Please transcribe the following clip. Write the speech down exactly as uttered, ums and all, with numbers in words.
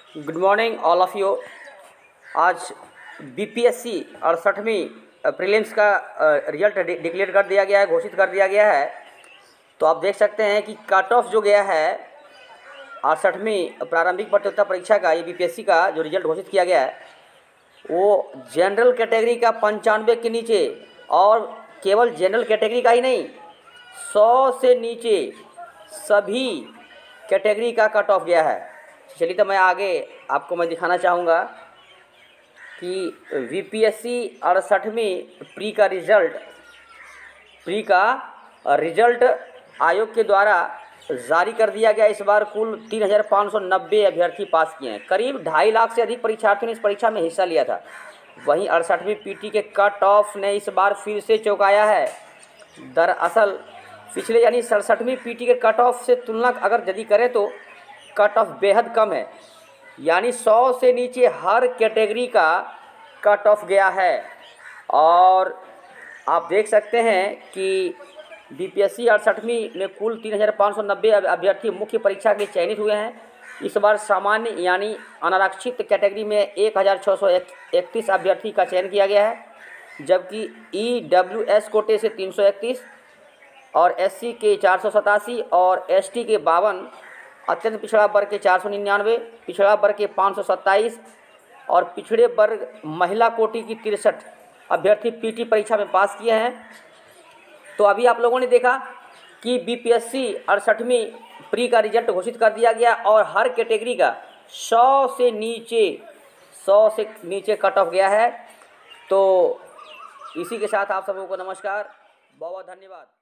Good morning all of you. आज BPSC अड़सठवीं prelims का रिजल्ट डिक्लेयर कर दिया गया है, घोषित कर दिया गया है। तो आप देख सकते हैं कि कट ऑफ जो गया है अड़सठवीं प्रारंभिक प्रतियोगिता परीक्षा का, ये बीपीएससी का जो रिजल्ट घोषित किया गया है वो जनरल कैटेगरी का पंचानवे के नीचे, और केवल जनरल कैटेगरी का ही नहीं, सौ से नीचे सभी कैटेगरी का कट ऑफ गया है। चलिए तो मैं आगे आपको मैं दिखाना चाहूँगा कि बीपीएससी अड़सठवीं प्री का रिजल्ट प्री का रिजल्ट आयोग के द्वारा जारी कर दिया गया। इस बार कुल तीन हज़ार पाँच सौ नब्बे अभ्यर्थी पास किए हैं। करीब ढाई लाख से अधिक परीक्षार्थियों ने इस परीक्षा में हिस्सा लिया था। वहीं अड़सठवीं पीटी के कट ऑफ ने इस बार फिर से चौंकाया है। दरअसल पिछले यानी सड़सठवीं पीटी के कट ऑफ से तुलना अगर यदि करें तो कट ऑफ बेहद कम है, यानी सौ से नीचे हर कैटेगरी का कट ऑफ गया है। और आप देख सकते हैं कि बीपीएससी अड़सठवीं में कुल तीन हज़ार पाँच सौ नब्बे अभ्यर्थी मुख्य परीक्षा के लिए चयनित हुए हैं। इस बार सामान्य यानी अनारक्षित कैटेगरी में एक हज़ार छः सौ इकतीस अभ्यर्थी का चयन किया गया है, जबकि ई डब्ल्यू एस कोटे से तीन सौ इकतीस और एससी के चार सौ सतासी और एसटी के बावन, अत्यंत पिछड़ा वर्ग के चार सौ निन्यानवे, पिछड़ा वर्ग के पाँच सौ सत्ताईस और पिछड़े वर्ग महिला कोटि की तिरसठ अभ्यर्थी पीटी परीक्षा में पास किए हैं। तो अभी आप लोगों ने देखा कि बीपीएससी अड़सठवीं प्री का रिजल्ट घोषित कर दिया गया और हर कैटेगरी का सौ से नीचे सौ से नीचे कट ऑफ गया है। तो इसी के साथ आप सबों को नमस्कार, बहुत बहुत धन्यवाद।